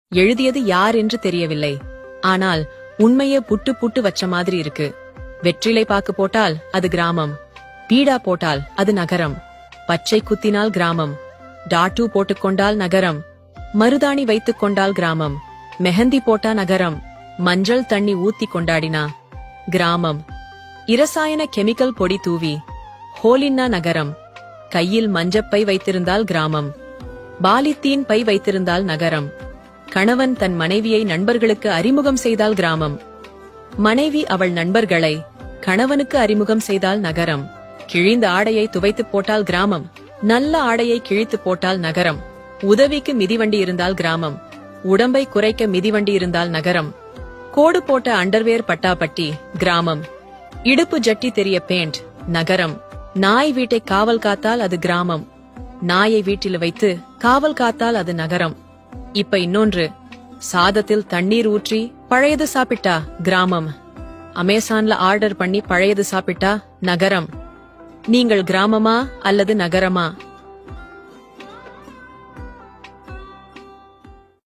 எழுதியது யார் என்று தெரியவில்லை. ஆனால் உண்மையே புட்டு புட்டு வச்ச மாதிரி இருக்கு. வெற்றிலை பாக்கு போட்டால் அது கிராமம், பீடா போட்டால் அது நகரம், பச்சை குத்தினால் கிராமம், டாட்டூ போட்டுக்கொண்டால் நகரம், மருதாணி வைத்துக் கொண்டால் கிராமம், மெஹந்தி போட்டா நகரம், மஞ்சள் தண்ணி ஊத்தி கொண்டாடினா கிராமம், இரசாயன கெமிக்கல் பொடி தூவி ஹோலின்னா நகரம், கையில் மஞ்சப்பை வைத்திருந்தால் கிராமம், பாலித்தீன் பை வைத்திருந்தால் நகரம், கணவன் தன் மனைவியை நண்பர்களுக்கு அறிமுகம் செய்தால் கிராமம், மனைவி அவள் நண்பர்களை கணவனுக்கு அறிமுகம் செய்தால் நகரம், கிழிந்த ஆடையை துவைத்து போட்டால் கிராமம், நல்ல ஆடையை கிழித்து போட்டால் நகரம், உதவிக்கு மிதிவண்டி இருந்தால் கிராமம், உடம்பை குறைக்க மிதிவண்டி இருந்தால் நகரம், கோடு போட்ட அண்டர்வேர் பட்டாப்பட்டி கிராமம், இடுப்பு ஜட்டி தெரிய பேண்ட் நகரம், நாய் வீட்டை காவல் காத்தால் அது கிராமம், நாயை வீட்டில் வைத்து காவல் காத்தால் அது நகரம். இப்ப இன்னொன்று, சாதத்தில் தண்ணீர் ஊற்றி பழையது சாப்பிட்டா கிராமம், அமேசான்ல ஆர்டர் பண்ணி பழையது சாப்பிட்டா நகரம். நீங்கள் கிராமமா அல்லது நகரமா?